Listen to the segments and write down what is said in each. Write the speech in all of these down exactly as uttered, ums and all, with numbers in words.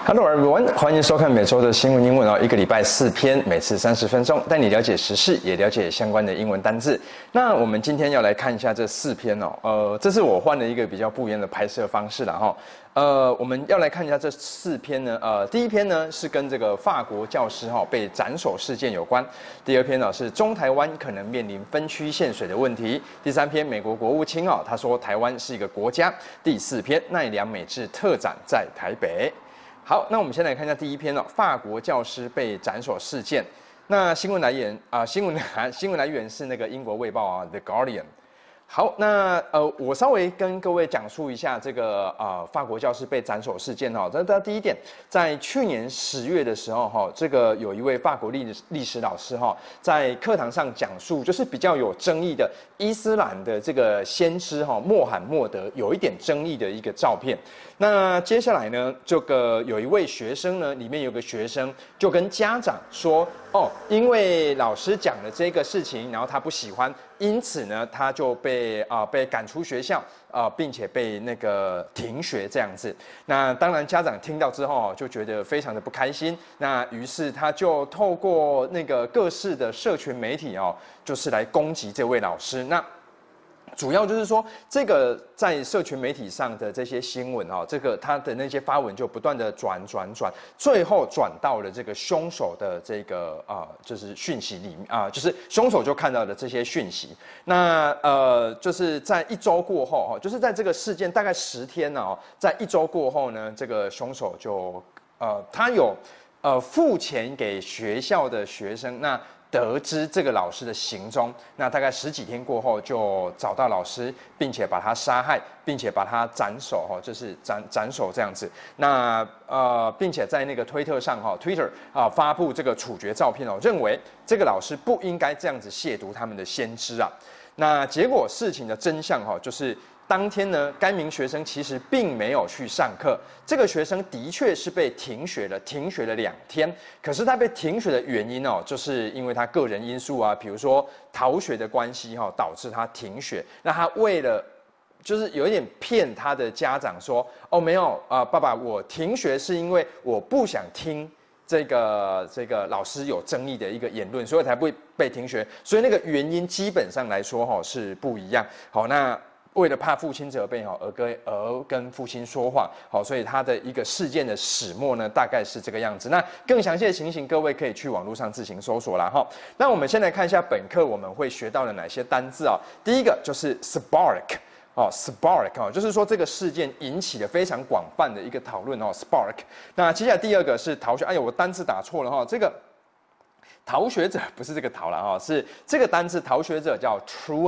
Hello everyone， 欢迎收看每周的新闻英文哦，一个礼拜四篇，每次三十分钟，带你了解时事，也了解相关的英文单字。那我们今天要来看一下这四篇哦，呃，这是我换了一个比较不一样的拍摄方式了哈。呃，我们要来看一下这四篇呢，呃，第一篇呢是跟这个法国教师哈、哦、被斩首事件有关，第二篇呢是中台湾可能面临分区限水的问题，第三篇美国国务卿哦他说台湾是一个国家，第四篇奈良美智特展在台北。好，那我们先来看一下第一篇哦，法国教师被斩首事件。那新闻来源啊、呃，新闻新闻来源是那个英国卫报啊，《The Guardian》。好，那呃，我稍微跟各位讲述一下这个呃法国教师被斩首事件哈。这这第一点，在去年十月的时候哈，这个有一位法国历历史老师哈，在课堂上讲述就是比较有争议的伊斯兰的这个先知哈穆罕默德有一点争议的一个照片。那接下来呢，这个有一位学生呢，里面有个学生就跟家长说，哦，因为老师讲了这个事情，然后他不喜欢，因此呢，他就被啊、呃、被赶出学校啊、呃，并且被那个停学这样子。那当然，家长听到之后就觉得非常的不开心。那于是他就透过那个各式的社群媒体哦，就是来攻击这位老师。那主要就是说，这个在社群媒体上的这些新闻哦，这个他的那些发文就不断的转转转，最后转到了这个凶手的这个啊、呃，就是讯息里面啊、呃，就是凶手就看到了这些讯息。那呃，就是在一周过后哈，就是在这个事件大概十天呢哦，在一周过后呢，这个凶手就呃，他有呃付钱给学校的学生那。得知这个老师的行踪，那大概十几天过后就找到老师，并且把他杀害，并且把他斩首哈，就是斩斩首这样子。那呃，并且在那个推特上哈 ，Twitter 啊发布这个处决照片哦，认为这个老师不应该这样子亵渎他们的先知啊。那结果事情的真相哈，就是。当天呢，该名学生其实并没有去上课。这个学生的确是被停学了，停学了两天。可是他被停学的原因哦，就是因为他个人因素啊，比如说逃学的关系哈、哦，导致他停学。那他为了就是有一点骗他的家长说，哦，没有啊、呃，爸爸，我停学是因为我不想听。这个这个老师有争议的一个言论，所以才会被停学。所以那个原因基本上来说哈、哦、是不一样。好，那。为了怕父亲责备哈，而跟而跟父亲说谎，好，所以他的一个事件的始末呢，大概是这个样子。那更详细的情形，各位可以去网络上自行搜索啦哈。那我们先来看一下本课我们会学到的哪些单字啊？第一个就是 spark 哦 ，spark 哦，就是说这个事件引起了非常广泛的一个讨论哦 ，spark。那接下来第二个是逃学，哎呦，我单字打错了哈，这个。逃学者不是这个逃了哈，是这个单字逃学者叫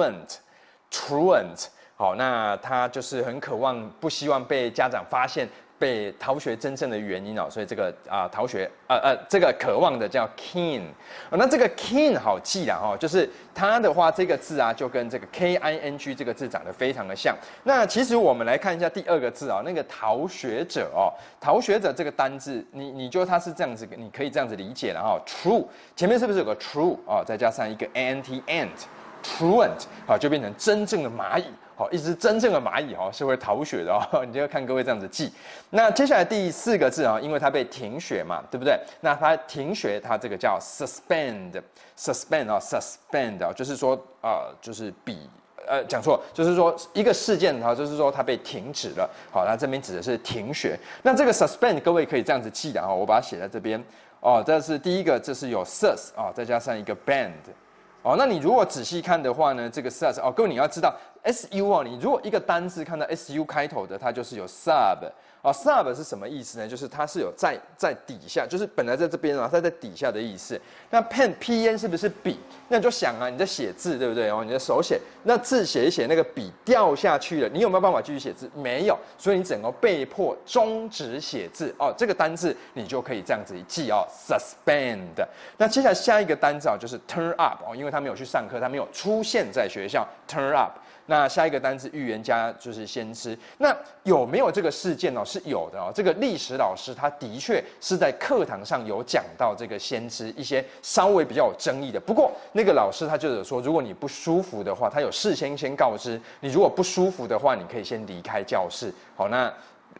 truant，truant。好，那他就是很渴望，不希望被家长发现被逃学真正的原因哦，所以这个啊、呃、逃学，呃呃，这个渴望的叫 keen，、哦、那这个 keen 好记啦哈、哦，就是它的话这个字啊，就跟这个 K I N G 这个字长得非常的像。那其实我们来看一下第二个字啊、哦，那个逃学者哦，逃学者这个单字，你你就它是这样子，你可以这样子理解了哈、哦、，true 前面是不是有个 true 哦，再加上一个 ant ant。truant 好，就变成真正的蚂蚁，好，一只真正的蚂蚁哈是会逃学的哦，你就要看各位这样子记。那接下来第四个字啊，因为它被停学嘛，对不对？那它停学，它这个叫 suspend，suspend 啊 ，suspend 啊，就是说啊、呃，就是比。呃，讲错，就是说一个事件哈，就是说它被停止了。好，那这边指的是停学。那这个 suspend 各位可以这样子记的哈，我把它写在这边哦。这是第一个，这是有 sus 啊、哦，再加上一个 band。哦，那你如果仔细看的话呢，这个 sus 哦，各位你要知道 S U 哦，你如果一个单字看到 S U 开头的，它就是有 sub 哦 ，sub 是什么意思呢？就是它是有在在底下，就是本来在这边啊，它在底下的意思。那 pen P N 是不是笔？那你就想啊，你在写字对不对？哦，你的手写，那字写一写，那个笔掉下去了，你有没有办法继续写字？没有，所以你整个被迫终止写字哦。这个单字你就可以这样子记哦 ，suspend。那接下来下一个单字啊，就是 turn up 哦，因为他没有去上课，他没有出现在学校 ，turn up。那下一个单字预言家就是先知。那有没有这个事件哦？是有的哦。这个历史老师他的确是在课堂上有讲到这个先知一些稍微比较有争议的。不过那个老师他就有说，如果你不舒服的话，他有事先先告知你，如果不舒服的话，你可以先离开教室。好，那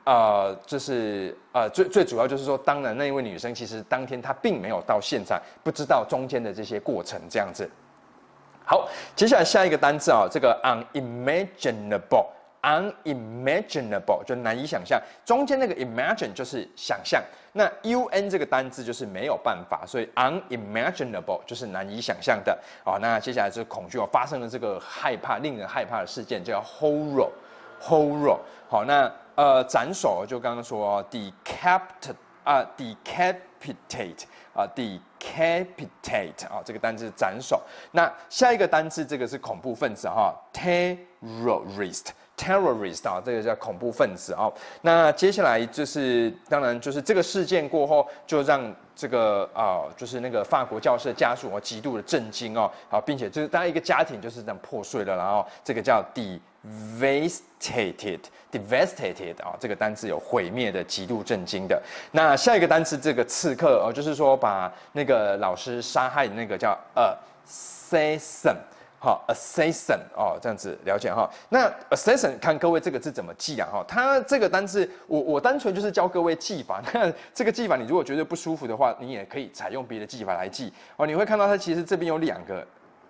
呃，就是呃最最主要就是说，当然那一位女生其实当天她并没有到现场，不知道中间的这些过程这样子。好，接下来下一个单字啊，这个 unimaginable。unimaginable 就难以想象，中间那个 imagine 就是想象，那 un 这个单字就是没有办法，所以 unimaginable 就是难以想象的啊。那接下来就是恐惧哦，发生了这个害怕、令人害怕的事件，叫 horror，horror。好，那呃斩首就刚刚说 decapitate 啊 decapitate 啊 decapitate 啊，这个单字斩首。那下一个单字这个是恐怖分子哈 terrorist。terrorist 啊，这个叫恐怖分子啊。那接下来就是，当然就是这个事件过后，就让这个啊、呃，就是那个法国教师的家属哦，极度的震惊哦，好，并且就是大家一个家庭就是这样破碎了，然后这个叫 devastated，devastated 啊，这个单字有毁灭的、极度震惊的。那下一个单词这个刺客哦，就是说把那个老师杀害的那个叫 assassin。好 ，assassin 哦，这样子了解哈。那 assassin 看各位这个字怎么记啊？哈，它这个单字，我我单纯就是教各位记法。那这个记法，你如果觉得不舒服的话，你也可以采用别的记法来记哦。你会看到它其实这边有两个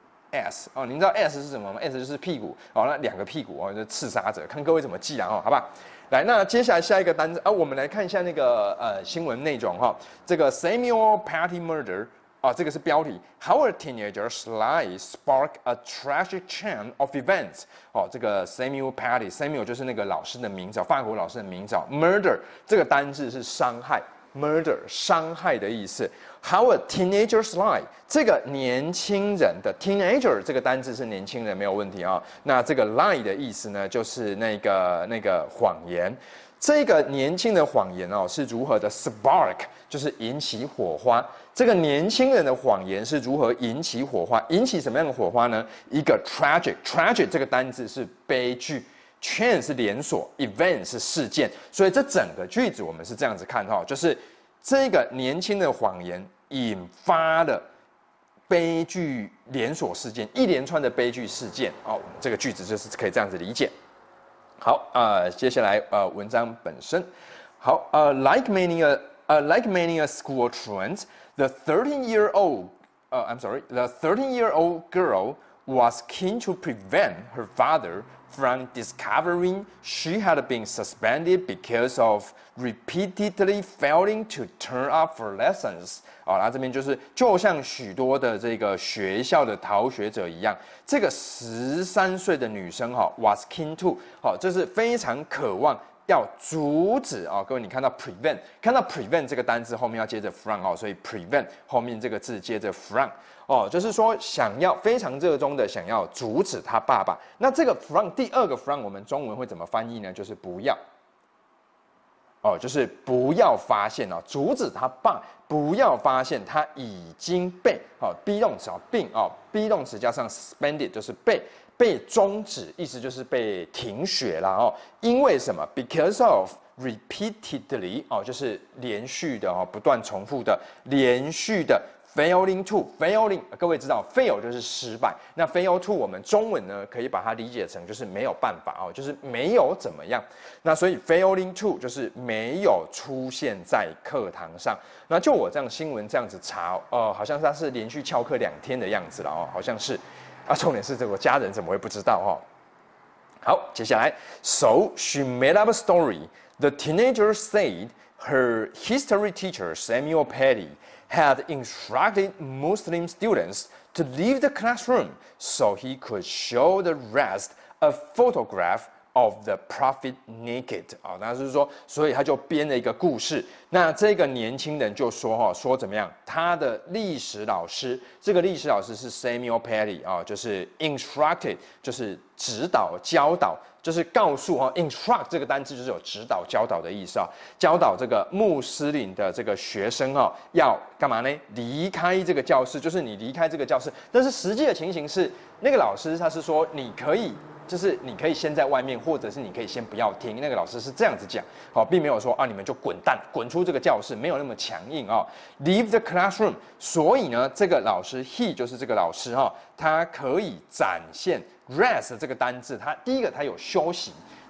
s 哦，您知道 s 是什么吗 ？s 就是屁股哦，那两个屁股哦，就是刺杀者。看各位怎么记啊？哦，好吧。来，那接下来下一个单字啊，我们来看一下那个呃新闻内容哈。这个 Samuel Paty murder。啊，这个是标题。How a teenager's lie sparked a tragic chain of events。哦，这个 Samuel Paty，Samuel 就是那个老师的名字，法国老师的名字。Murder 这个单字是伤害 ，murder 伤害的意思。How a teenager's lie， 这个年轻人的 teenager 这个单字是年轻人没有问题啊、哦。那这个 lie 的意思呢，就是那个那个谎言。这个年轻的谎言哦是如何的 spark， 就是引起火花。这个年轻人的谎言是如何引起火花？引起什么样的火花呢？一个 tragic，tragic 这个单字是悲剧 ，chain 是连锁 ，event 是事件。所以这整个句子我们是这样子看哈、哦，就是这个年轻的谎言引发了悲剧连锁事件，一连串的悲剧事件哦。这个句子就是可以这样子理解。好，呃，接下来呃，文章本身，好，呃 ，like many a, uh, like many a school truant, the thirteen-year-old, uh, I'm sorry, the thirteen-year-old girl was keen to prevent her father from discovering she had been suspended because of repeatedly failing to turn up for lessons。啊，那这边就是就像许多的这个学校的逃学者一样，这个十三岁的女生哈 was keen to， 好，这是非常渴望要阻止啊、哦。各位，你看到 prevent， 看到 prevent 这个单字后面要接着 from 哦，所以 prevent 后面这个字接着 from 哦，就是说想要非常热衷的想要阻止他爸爸。那这个 from 第二个 from 我们中文会怎么翻译呢？就是不要。哦，就是不要发现哦，阻止他爸不要发现他已经被哦 be 动词哦并哦 be 动词加上 suspended 就是被被终止，意思就是被停学了哦。因为什么 ？Because of repeatedly 哦，就是连续的哦，不断重复的，连续的。Failing to failing， 各位知道 fail 就是失败，那 fail to 我们中文呢可以把它理解成就是没有办法哦，就是没有怎么样。那所以 failing to 就是没有出现在课堂上。那就我这样新闻这样子查，呃，好像他是连续翘课两天的样子了哦，好像是。啊，重点是这个家人怎么会不知道哦？好，接下来 ，So she made up a story. The teenager said her history teacher Samuel Paty had instructed Muslim students to leave the classroom so he could show the rest a photograph of the prophet naked 啊，那就是说，所以他就编了一个故事。那这个年轻人就说哈，说怎么样？他的历史老师，这个历史老师是 Samuel Paty 啊，就是 instructed， 就是指导、教导。就是告诉哈 ，instruct 这个单词就是有指导、教导的意思啊。教导这个穆斯林的这个学生哈，要干嘛呢？离开这个教室，就是你离开这个教室。但是实际的情形是，那个老师他是说，你可以，就是你可以先在外面，或者是你可以先不要听。那个老师是这样子讲，好，并没有说啊，你们就滚蛋，滚出这个教室，没有那么强硬啊。Leave the classroom。所以呢，这个老师 he 就是这个老师哈，他可以展现。rest 这个单字，它第一个它有休息，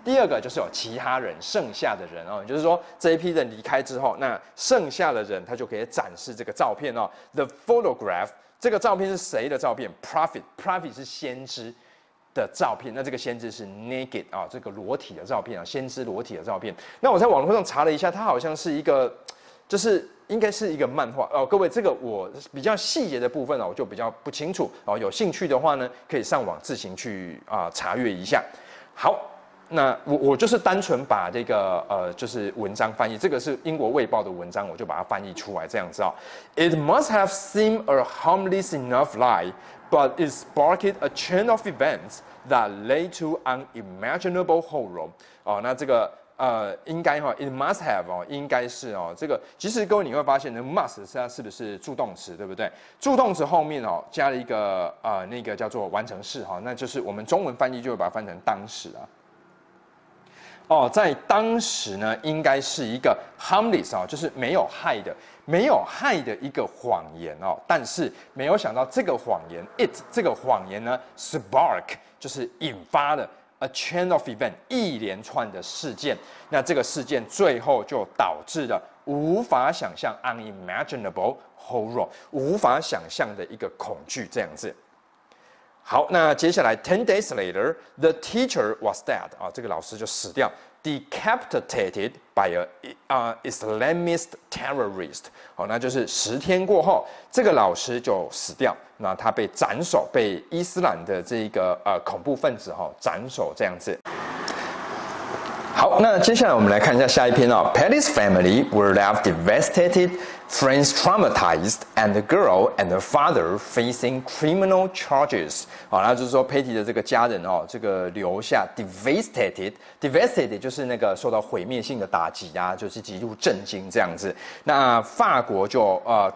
第二个就是有其他人，剩下的人哦，也就是说这一批人离开之后，那剩下的人他就可以展示这个照片哦。The photograph 这个照片是谁的照片 ？Prophet Prophet 是先知的照片，那这个先知是 naked 啊，这个裸体的照片啊，先知裸体的照片。那我在网络上查了一下，它好像是一个，就是应该是一个漫画哦。各位，这个我比较细节的部分呢，我就比较不清楚哦。有兴趣的话呢，可以上网自行去啊、呃、查阅一下。好，那我我就是单纯把这个呃就是文章翻译，这个是英国卫报的文章，我就把它翻译出来这样子哦。It must have seemed a harmless enough lie, but it sparked a chain of events that led to unimaginable horror. 哦，那这个呃应该哈 ，it must have 哦，应该是哦，这个其实各位你会发现呢 ，must 它是不是助动词，对不对？助动词后面哦加了一个呃那个叫做完成式哈、哦，那就是我们中文翻译就会把它翻成当时啊。哦，在当时呢，应该是一个 harmless 哦，就是没有害的、没有害的一个谎言哦。但是没有想到这个谎言 ，it 这个谎言呢 ，spark 就是引发了 a chain of event 一连串的事件。那这个事件最后就导致了无法想象 unimaginable horror 无法想象的一个恐惧这样子。好，那接下来 ten days later, the teacher was dead 啊，这个老师就死掉 ，decapitated by a 啊、uh, Islamist terrorist 好，那就是十天过后，这个老师就死掉，那他被斩首，被伊斯兰的这个呃恐怖分子哈、哦、斩首这样子。好，那接下来我们来看一下下一篇哦。Patty's family were left devastated, friends traumatized, and the girl and her father facing criminal charges. 好，那就是说 Patty 的这个家人哦，这个留下 devastated，devastated 就是那个受到毁灭性的打击啊，就是极度震惊这样子。那法国就呃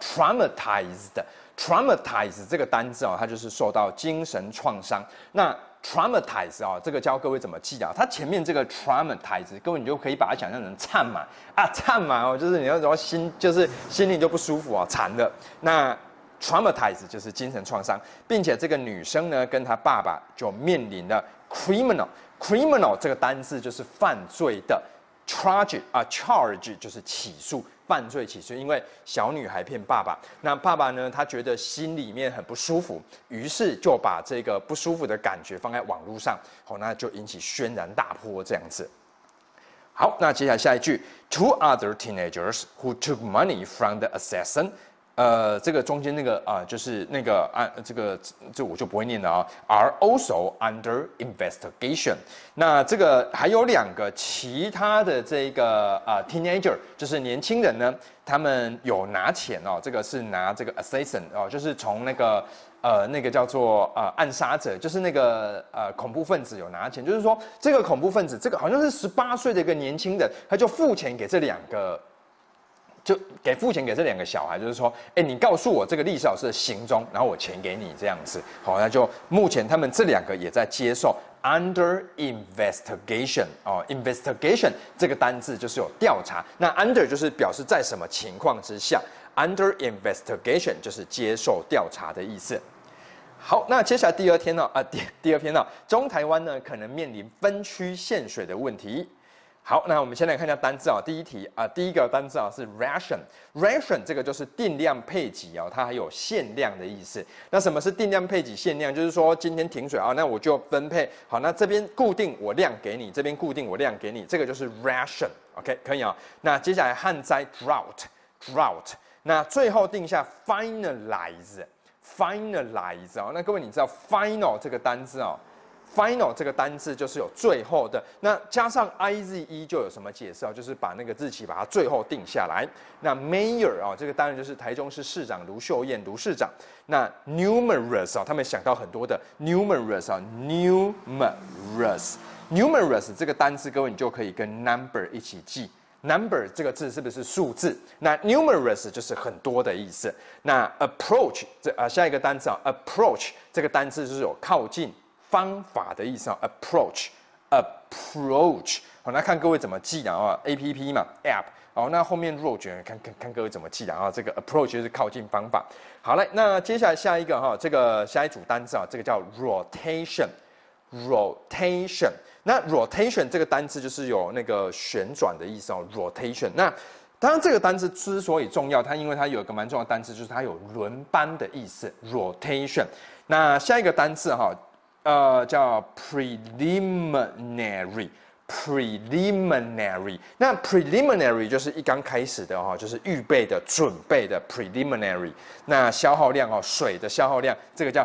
traumatized，traumatized 这个单字哦，它就是受到精神创伤。那traumatize 啊、哦，这个教各位怎么记啊？它前面这个 traumatize， 各位你就可以把它想象成颤麻啊，颤麻哦，就是你要说心就是心里就不舒服啊，馋的。那 traumatize 就是精神创伤，并且这个女生呢，跟她爸爸就面临了 criminal，criminal 这个单字就是犯罪的 ，charge 啊 charge 就是起诉。犯罪起诉，因为小女孩骗爸爸，那爸爸呢，他觉得心里面很不舒服，于是就把这个不舒服的感觉放在网络上，好，那就引起轩然大波这样子。好，那接下来下一句 ，Two other teenagers who took money from the assassin。呃，这个中间那个啊、呃，就是那个啊，这个这我就不会念了啊。Are also under investigation。那这个还有两个其他的这个啊、呃、teenager， 就是年轻人呢，他们有拿钱哦，这个是拿这个 assassin 哦，就是从那个呃那个叫做呃暗杀者，就是那个呃恐怖分子有拿钱，就是说这个恐怖分子，这个好像是十八岁的一个年轻人，他就付钱给这两个。就给付钱给这两个小孩，就是说，哎，你告诉我这个历史老师的行踪，然后我钱给你这样子。好，那就目前他们这两个也在接受 under investigation 哦 ，investigation 这个单字就是有调查，那 under 就是表示在什么情况之下 ，under investigation 就是接受调查的意思。好，那接下来第二天呢、哦，啊，第第二篇呢、哦，中台湾呢可能面临分区限水的问题。好，那我们先来看一下单字啊、哦。第一题啊、呃，第一个单字啊是 ration，ration 这个就是定量配给哦，它还有限量的意思。那什么是定量配给限量？就是说今天停水啊，那我就分配好，那这边固定我量给你，这边固定我量给你，这个就是 ration。OK， 可以啊、哦。那接下来旱灾 drought，drought， 那最后定下 finalize，finalize 哦。那各位你知道 final 这个单字哦。Final 这个单字就是有最后的，那加上 ize 就有什么解释啊？就是把那个日期把它最后定下来。那 mayor 啊、哦，这个当然就是台中市市长卢秀燕卢市长。那 numerous 啊、哦，他们想到很多的 numerous 啊 ，numerous，numerous 这个单字，各位你就可以跟 number 一起记。number 这个字是不是数字？那 numerous 就是很多的意思。那 approach 这啊、呃、下一个单词啊 ，approach 这个单字就是有靠近。方法的意思啊 ，approach，approach， 好，那看各位怎么记的啊 ，A P P 嘛 ，app， 好，那后面弱卷看看看各位怎么记的啊，这个 approach 就是靠近方法。好嘞，那接下来下一个哈，这个下一组单字啊，这个叫 rotation， rotation。那 rotation 这个单字就是有那个旋转的意思哦 ，rotation。那当然这个单字之所以重要，它因为它有一个蛮重要的单字，就是它有轮班的意思 ，rotation。那下一个单字哈，呃，叫 preliminary。preliminary， 那 preliminary 就是一剛開始的哈，就是預備的、準備的 preliminary。那消耗量哦，水的消耗量，这个叫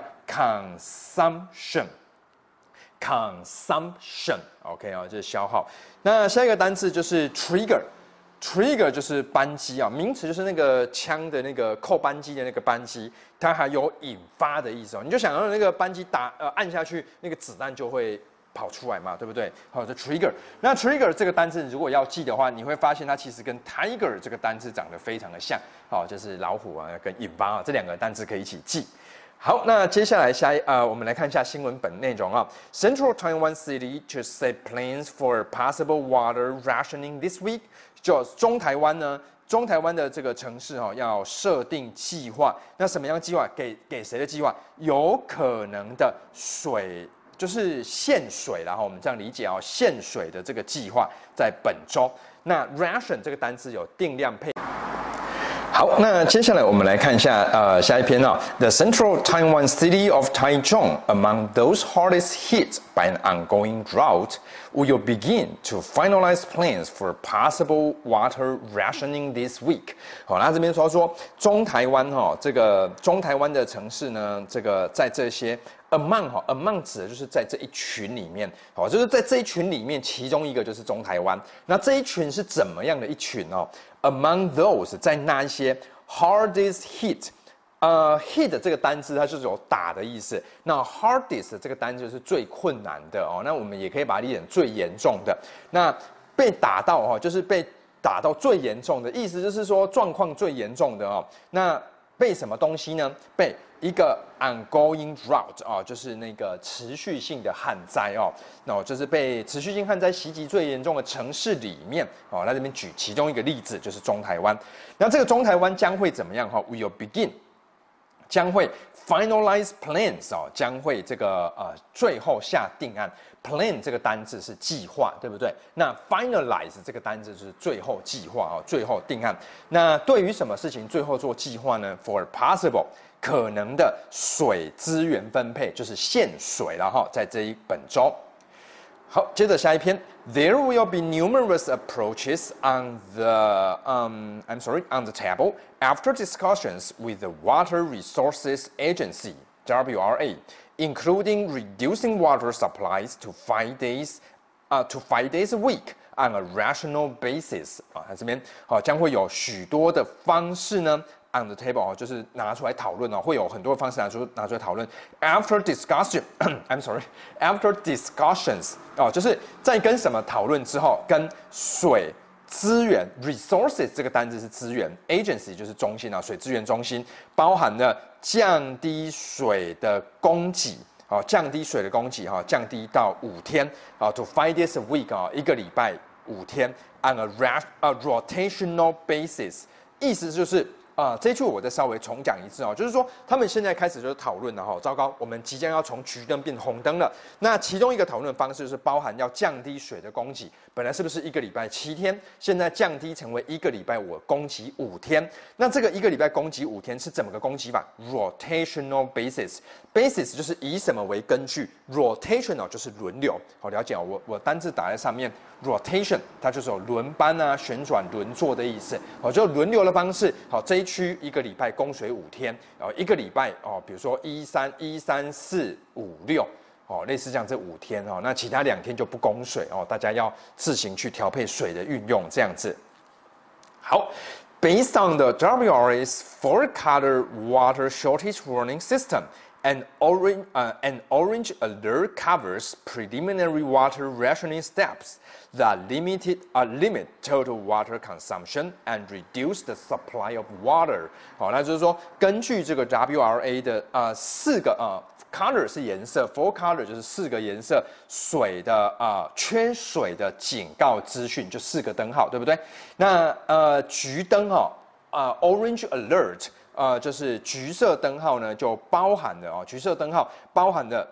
consumption。consumption，OK 啊，就是消耗。那下一个单字就是 trigger。trigger 就是扳机啊，名词就是那个枪的那个扣扳机的那个扳机，它还有引发的意思哦。你就想让那个扳机打呃按下去，那个子弹就会跑出来嘛，对不对？好，这 trigger。那 trigger 这个单字如果要记的话，你会发现它其实跟 tiger 这个单字长得非常的像，好，就是老虎啊跟引发啊这两个单字可以一起记。好，那接下来下一呃，我们来看一下新闻本内容啊。Central Taiwan City to set plans for possible water rationing this week。就中台湾呢，中台湾的这个城市哈、哦，要设定计划。那什么样的计划？给给谁的计划？有可能的水，就是限水啦哈。我们这样理解哦，限水的这个计划在本周。那 ration 这个单词有定量配。好，那接下来我们来看一下，呃，下一篇啊、哦、，The Central Taiwan city of Taichung, among those hardest hit by an ongoing drought, will begin to finalize plans for possible water rationing this week。好，那这边说说中台湾哈、哦，这个中台湾的城市呢，这个在这些 among 哈 among 指的就是在这一群里面，好，就是在这一群里面，其中一个就是中台湾。那这一群是怎么样的一群哦？ Among those， 在那一些 hardest hit， 呃 hit 这个单字它就是有打的意思。那 hardest 这个单字就是最困难的哦。那我们也可以把它理解成最严重的。那被打到哦，就是被打到最严重的意思，就是说状况最严重的哦。那被什么东西呢？被一个 ongoing drought 哦，就是那个持续性的旱灾哦，那、哦、就是被持续性旱灾袭击最严重的城市里面哦，那这边举其中一个例子就是中台湾，那这个中台湾将会怎么样哈、哦、？Will begin 将会 finalize plans 哦，将会这个呃最后下定案。Plan 这个单字是计划，对不对？那 finalize 这个单字是最后计划哦，最后定案。那对于什么事情最后做计划呢 ？For possible 可能的水资源分配，就是限水了哈，在这一本周。好，接着下一篇 ，There will be numerous approaches on the um I'm sorry on the table after discussions with the Water Resources Agency W R A.Including reducing water supplies to five days, 啊、uh, to five days a week on a rational basis 啊，它这边好、哦、将会有许多的方式呢 on the table 哦，就是拿出来讨论哦，会有很多方式拿出拿出来讨论。After discussion, I'm sorry, after discussions 哦，就是在跟什么讨论之后，跟水。资源 resources 这个单字是资源 ，agency 就是中心啊，水资源中心包含了降低水的供给，好、哦，降低水的供给哈、哦，降低到五天啊 ，to five days a week 啊、哦，一个礼拜五天 on a, rat, a rotational basis， 意思就是。啊、呃，这一句我再稍微重讲一次哦，就是说他们现在开始就是讨论了哈，糟糕，我们即将要从橘灯变红灯了。那其中一个讨论方式就是包含要降低水的供给，本来是不是一个礼拜七天，现在降低成为一个礼拜我供给五天。那这个一个礼拜供给五天是怎么个供给法 ？Rotational basis，basis 就是以什么为根据 ，rotational 就是轮流。好，了解哦，我我单字打在上面 ，rotation 它就是有轮班啊、旋转、轮作的意思。好，就轮流的方式。好，这一区一个礼拜供水五天，哦，一个礼拜哦，比如说一三一三四五六，哦，类似这样这五天哦，那其他两天就不供水哦，大家要自行去调配水的运用这样子。好 ，Based on the W R A's four-color water shortage warning system. An orange, uh, an orange alert covers preliminary water rationing steps that limited, uh, limit total water consumption and reduce the supply of water. 好，那就是说，根据这个 W R A 的呃四个呃 color 是颜色 ，four color 就是四个颜色水的啊、呃、缺水的警告资讯，就四个灯号，对不对？那呃橘灯哦，啊、呃、orange alert。呃，就是橘色灯号呢，就包含了哦，橘色灯号包含了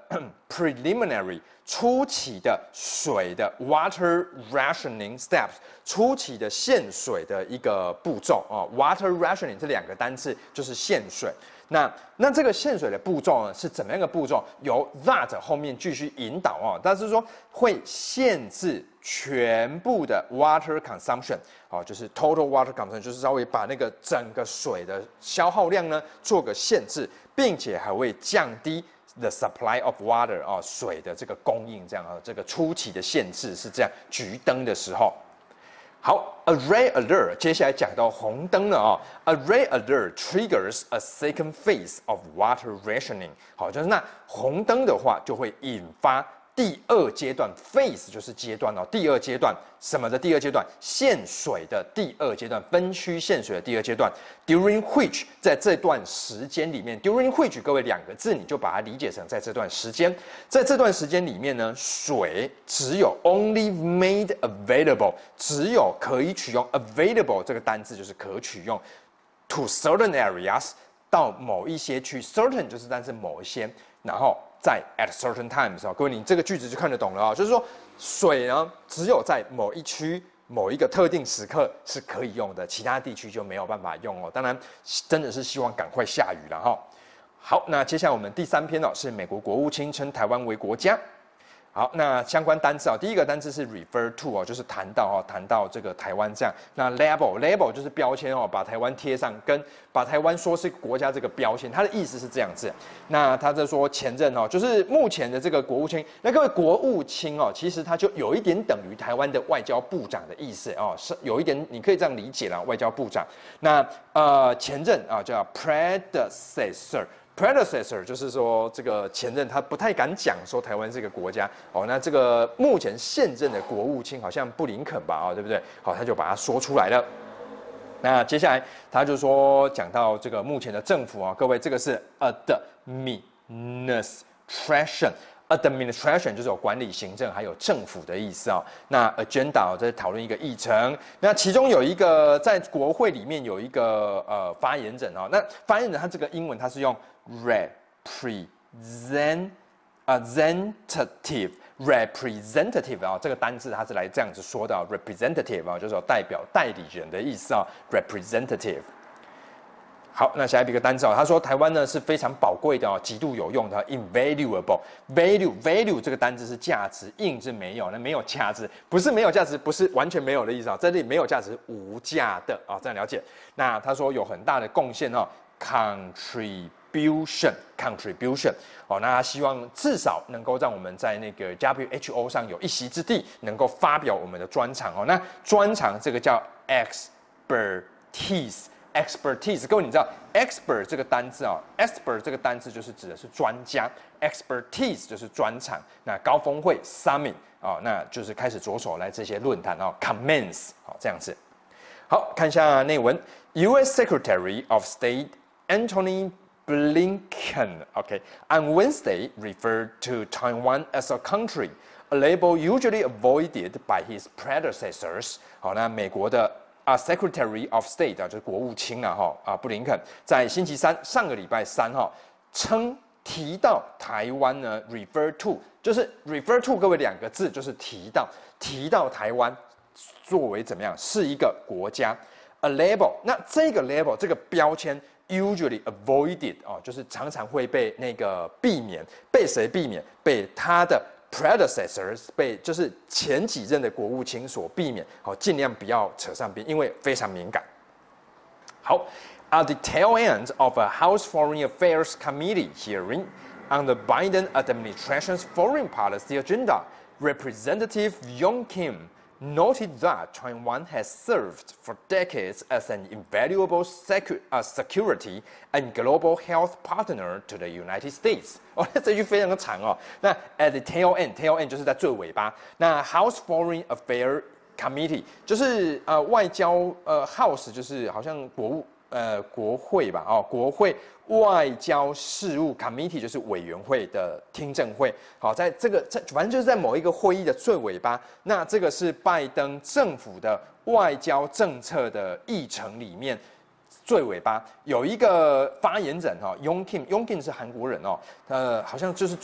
preliminary 初期的水的 water rationing steps， 初期的限水的一个步骤哦。water rationing 这两个单词就是限水。那那这个限水的步骤呢是怎么样的步骤？由 that 后面继续引导哦，但是说会限制全部的 water consumption 哦，就是 total water consumption， 就是稍微把那个整个水的消耗量呢做个限制，并且还会降低 the supply of water 哦，水的这个供应，这样啊，这个初期的限制是这样，橘灯的时候。好 ，a red alert， 接下来讲到红灯了啊、哦。A red alert triggers a second phase of water rationing。好，就是那红灯的话，就会引发第二阶段 phase 就是阶段哦。第二阶段什么的第二阶段？限水的第二阶段，分区限水的第二阶段。During which 在这段时间里面 ，during which 各位两个字你就把它理解成在这段时间，在这段时间里面呢，水只有 only made available， 只有可以取用 available 这个单字就是可取用 to certain areas 到某一些区 ，certain 就是但是某一些，然后在 at certain times 哦，各位你这个句子就看得懂了哦，就是说水呢只有在某一区。某一个特定时刻是可以用的，其他地区就没有办法用哦。当然，真的是希望赶快下雨了哈。好，那接下来我们第三篇哦，是美国国务卿称台湾为国家。好，那相关单字啊、哦，第一个单字是 refer to 哦，就是谈到哦，谈到这个台湾这样。那 label label 就是标签哦，把台湾贴上，跟把台湾说是国家这个标签，它的意思是这样子。那他在说前任哦，就是目前的这个国务卿。那各位国务卿哦，其实他就有一点等于台湾的外交部长的意思哦，是有一点你可以这样理解啦，外交部长。那呃前任啊叫 predecessor。predecessor 就是说，这个前任他不太敢讲说台湾是个国家哦。那这个目前现任的国务卿好像布林肯吧，哦，对不对？好，他就把它说出来了。那接下来他就说讲到这个目前的政府啊，各位这个是 administration。administration 就是有管理、行政还有政府的意思哦。那 agenda 在讨论一个议程，那其中有一个在国会里面有一个呃发言人哦，那发言人他这个英文他是用 represent representative representative 啊、哦，这个单字它是来这样子说的、哦、representative 啊、哦，就是有代表、代理人的意思啊、哦、，representative。好，那下一个单词哦，他说台湾呢是非常宝贵的哦，极度有用的 ，invaluable value value 这个单字是价值，硬是没有，那没有价值，不是没有价值，不是完全没有的意思啊、哦，这里没有价值，无价的啊、哦，这样了解。那他说有很大的贡献哦 ，contribution contribution 哦，那他希望至少能够让我们在那个 W H O 上有一席之地，能够发表我们的专长哦。那专长这个叫 expertise。expertise， 各位你知道 expert 这个单字啊、哦、expert 这个单字就是指的是专家 ，expertise 就是专长。那高峰会 summit 哦，那就是开始着手来这些论坛哦 ，commence 好、哦、这样子。好，看一下内文 ，U S Secretary of State Antony Blinken OK on Wednesday referred to Taiwan as a country, a label usually avoided by his predecessors。好，那美国的。啊 ，Secretary of State 啊，就是国务卿啊，哈啊，布林肯在星期三上个礼拜三哈称提到台湾呢 ，refer to 就是 refer to 各位两个字就是提到提到台湾作为怎么样是一个国家 ，a label。那这个 label 这个标签 usually avoided 哦，就是常常会被那个避免，被谁避免？被他的。predecessors 被就是前几任的国务卿所避免，好，尽量不要扯上边，因为非常敏感。好 ，at the tail end of a House Foreign Affairs Committee hearing on the Biden administration's foreign policy agenda, Representative Yong Kim noted that Taiwan has served for decades as an invaluable secu uh, security and global health partner to the United States。哦，这句非常的长哦。那 at the tail end，tail end 就是在最尾巴。那 House Foreign Affairs Committee 就是呃外交呃 House 就是好像国务呃国会吧哦，国会外交事务 Committee 就是委员会的听证会。好，在这个在反正就是在某一个会议的最尾巴。那这个是拜登政府的外交政策的议程里面。最尾巴有一个发言人哈 ，Yong Kim，Yong Kim 是韩国人哦，呃，好像就是住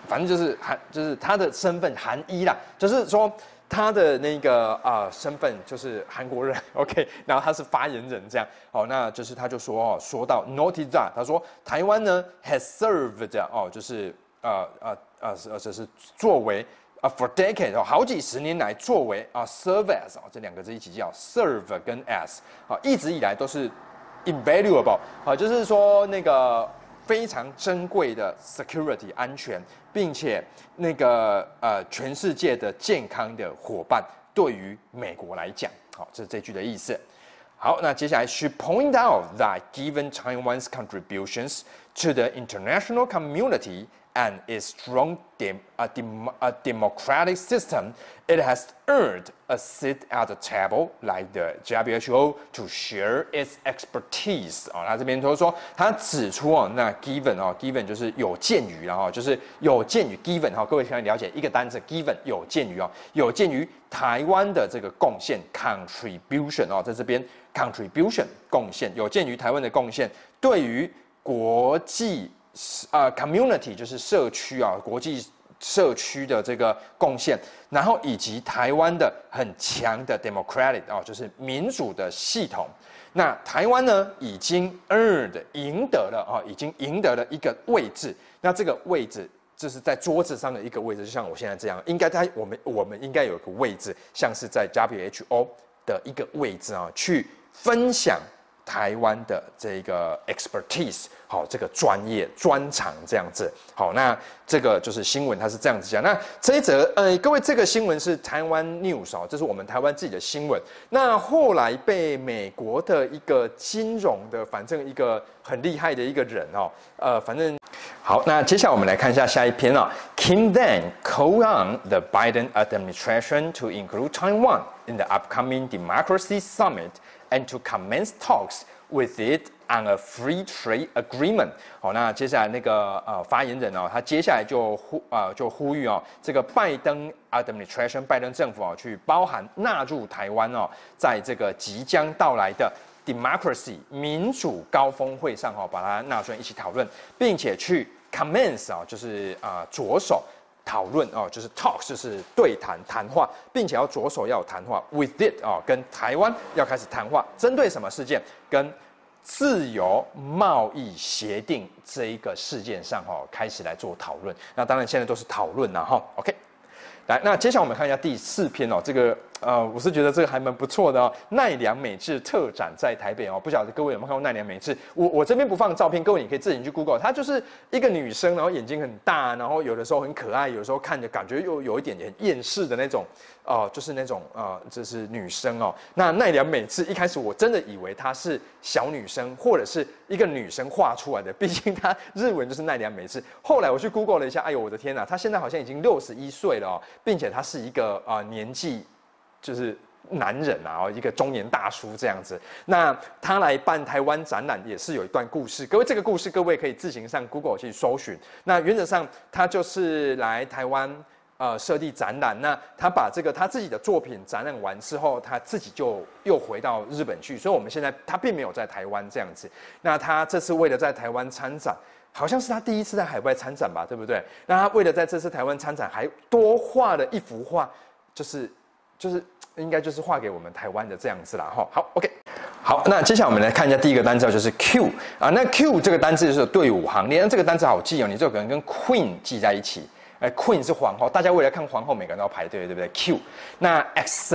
反正就是韩，就是他的身份韩一啦，就是说他的那个啊、呃、身份就是韩国人 ，OK， 然后他是发言人这样，好，那就是他就说哦，说到 noted that， 他说台湾呢 has served 哦，就是呃呃呃呃，这是作为。啊 ，for decades 哦，好几十年来，作为啊 serve as 哦，这两个字一起叫 serve 跟 as 啊，一直以来都是 invaluable 啊，就是说那个非常珍贵的 security 安全，并且那个呃全世界的健康的伙伴，对于美国来讲，好，这是这句的意思。好，那接下来 she pointed out that given Taiwan's contributions to the international community and its strong dem a dem a democratic system, it has earned a seat at the table like the W H O to share its expertise 啊、哦。那这边都说，他指出哦，那 given 哦 ，given 就是有鉴于然后就是有鉴于 given 哈、哦，各位可以了解一个单词 given 有鉴于哦，有鉴于台湾的这个贡献 contribution 哦，在这边 contribution 贡献有鉴于台湾的贡献，对于国际。啊、呃、，community 就是社区啊，国际社区的这个贡献，然后以及台湾的很强的 democratic 啊，就是民主的系统。那台湾呢，已经 earned 赢得了啊，已经赢得了一个位置。那这个位置就是在桌子上的一个位置，就像我现在这样，应该在我们我们应该有个位置，像是在 W H O 的一个位置啊，去分享。台湾的这个 expertise， 好，这个专业专长这样子，好，那这个就是新闻，它是这样子讲。那这一则，呃，各位，这个新闻是台湾 news 哦，这是我们台湾自己的新闻。那后来被美国的一个金融的，反正一个很厉害的一个人哦，呃，反正好，那接下来我们来看一下下一篇啊、哦。Kim then called on the Biden administration to include Taiwan in the upcoming Democracy Summit. And to commence talks with it on a free trade agreement。好，那接下来那个呃发言人哦，他接下来就呼呃就呼吁哦，这个拜登 administration 拜登政府哦，去包含纳入台湾哦，在这个即将到来的 democracy 民主高峰会上哦，把它纳入一起讨论，并且去 commence 啊、哦，就是啊、呃、着手。讨论哦，就是 talk 就是对谈谈话，并且要着手要有谈话 with it 哦，跟台湾要开始谈话，针对什么事件？跟自由贸易协定这一个事件上哈、哦，开始来做讨论。那当然现在都是讨论了哈、哦。OK， 来，那接下来我们看一下第四篇哦，这个呃，我是觉得这个还蛮不错的哦。奈良美智特展在台北哦，不晓得各位有没有看过奈良美智？我我这边不放照片，各位你可以自己去 Google。她就是一个女生，然后眼睛很大，然后有的时候很可爱，有的时候看着感觉又有一点点厌世的那种，哦、呃，就是那种呃，就是女生哦。那奈良美智一开始我真的以为她是小女生，或者是一个女生画出来的，毕竟她日文就是奈良美智。后来我去 Google 了一下，哎呦我的天哪，她现在好像已经六十一岁了哦，并且她是一个啊、呃、年纪。就是男人啊，一个中年大叔这样子。那他来办台湾展览也是有一段故事，各位这个故事各位可以自行上 Google 去搜寻。那原则上他就是来台湾呃设立展览，那他把这个他自己的作品展览完之后，他自己就又回到日本去，所以我们现在他并没有在台湾这样子。那他这次为了在台湾参展。好像是他第一次在海外参展吧，对不对？那他为了在这次台湾参展，还多画了一幅画，就是就是应该就是画给我们台湾的这样子啦，哈。好 ，OK， 好，那接下来我们来看一下第一个单词，就是 Q 啊。那 Q 这个单字就是队伍行列，那这个单词好记哦，你就可能跟 Queen 记在一起。哎 ，Queen 是皇后，大家为了看皇后，每个人都要排队，对不对 ？Q， 那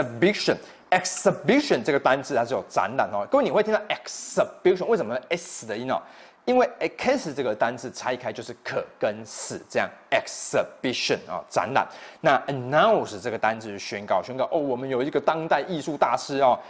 exhibition，exhibition 这个单字它是有展览哦。各位你会听到 exhibition， 为什么 S 的音哦？因为 x 这个单字拆开就是可跟是这样 exhibition 啊、哦、展览。那 announce 这个单字是宣告，宣告哦，我们有一个当代艺术大师哦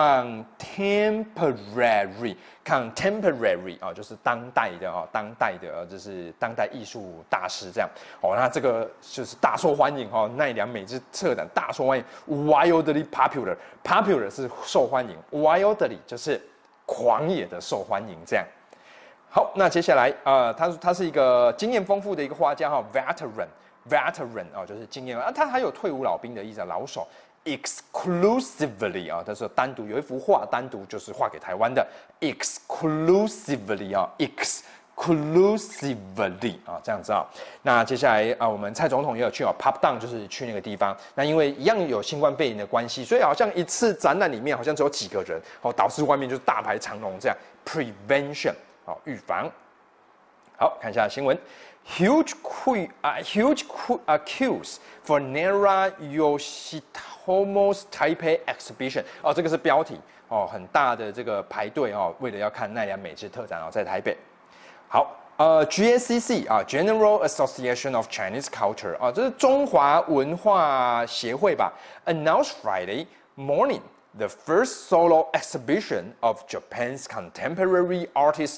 ，contemporary contemporary 啊、哦，就是当代的哦，当代的呃，就是当代艺术大师这样哦。那这个就是大受欢迎哦，奈良美智策展大受欢迎 ，wildly popular popular 是受欢迎 ，wildly 就是狂野的受欢迎这样。好，那接下来，呃，他他是一个经验丰富的一个画家哈 ，veteran，veteran 啊、哦，就是经验啊，他还有退伍老兵的意思，老手 ，exclusively 啊、哦，他说单独有一幅画，单独就是画给台湾的 ，exclusively 啊、哦、，ex exclusively 啊，这样子啊。那接下来啊，我们蔡总统也有去哦 ，pop down 就是去那个地方。那因为一样有新冠肺炎的关系，所以好像一次展览里面好像只有几个人，哦，导致外面就是大排长龙这样。Prevention 好，预防。好，看一下新闻。Huge que 啊、uh, huge que 啊、uh, queues for Nara Yoshitomo's Taipei exhibition 哦，这个是标题哦，很大的这个排队哦，为了要看奈良美智特展哦，在台北。好，呃 ，G A C C 啊 ，General Association of Chinese Culture 啊，这是中华文化协会吧 ，announced Friday morning the first solo exhibition of Japan's contemporary artist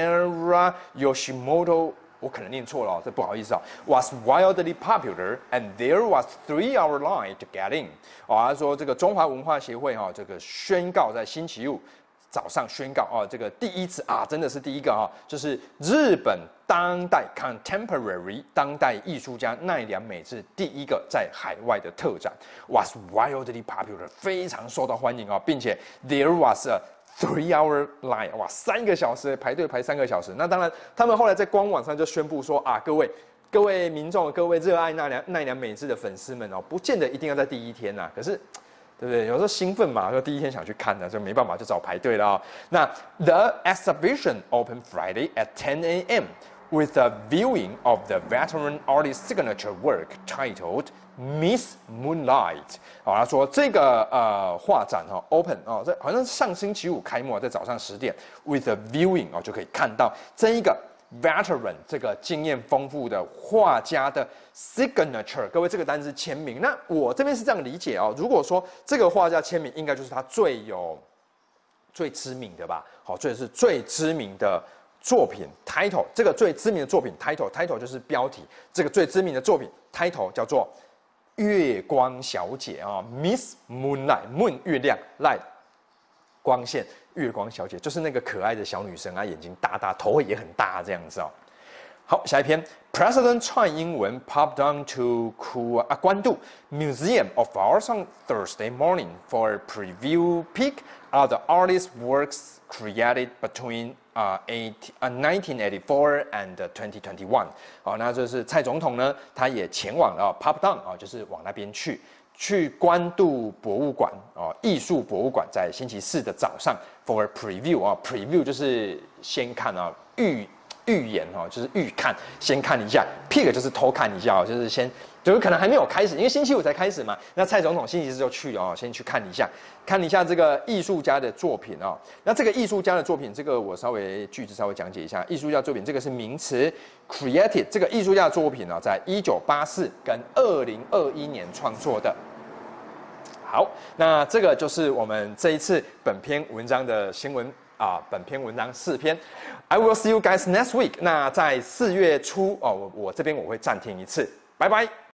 Nara Yoshimoto。我可能念错了、哦，这不好意思啊、哦。Was wildly popular, and there was three-hour line to get in。哦，他说这个中华文化协会哈、哦，这个宣告在星期五早上宣告哦，这个第一次啊，真的是第一个啊、哦，就是日本当代 contemporary 当代艺术家奈良美智第一个在海外的特展 ，was wildly popular， 非常受到欢迎啊、哦，并且 there was a Three hour line， 哇，三个小时排队排三个小时。那当然，他们后来在官网上就宣布说啊，各位各位民众，各位热爱奈良奈良美智的粉丝们哦，不见得一定要在第一天呐、啊。可是，对不对？有时候兴奋嘛，就第一天想去看的，就没办法，就找排队了、哦。那 The exhibition opened Friday at ten a m with a viewing of the veteran artist's signature work titled Miss Moonlight。好，他说这个呃画展哈、哦、open 哦，这好像是上星期五开幕，在早上十点 ，with a viewing 哦就可以看到这一个 veteran 这个经验丰富的画家的 signature。各位，这个单字签名，那我这边是这样理解哦。如果说这个画家签名，应该就是他最有最知名的吧？好，这是最知名的作品 title。这个最知名的作品 title title 就是标题。这个最知名的作品 title 叫做月光小姐啊 ，Miss Moonlight， Moon 月亮 ，Light 光线，月光小姐就是那个可爱的小女生啊，眼睛大大，头也很大这样子哦。好，下一篇 ，President 蔡英文 popped down to 库啊关渡 Museum of Arts on Thursday morning for a preview peek at the artist's works created between uh, nineteen eighty-four and twenty twenty-one。好，那这是蔡总统呢，他也前往了 pop down 啊，就是往那边去，去关渡博物馆哦，艺术博物馆，在星期四的早上 for a preview 啊 ，preview 就是先看啊预。预演哦，就是预看，先看一下 ，peek 就是偷看一下哦，就是先，就是可能还没有开始，因为星期五才开始嘛。那蔡总统星期四就去哦，先去看一下，看一下这个艺术家的作品哦。那这个艺术家的作品，这个我稍微句子稍微讲解一下。艺术家作品这个是名词 ，created 这个艺术家的作品呢、哦，在一九八四跟二零二一年创作的。好，那这个就是我们这一次本篇文章的新闻。啊，本篇文章四篇 ，I will see you guys next week。那在四月初哦，我我这边我会暂停一次，拜拜。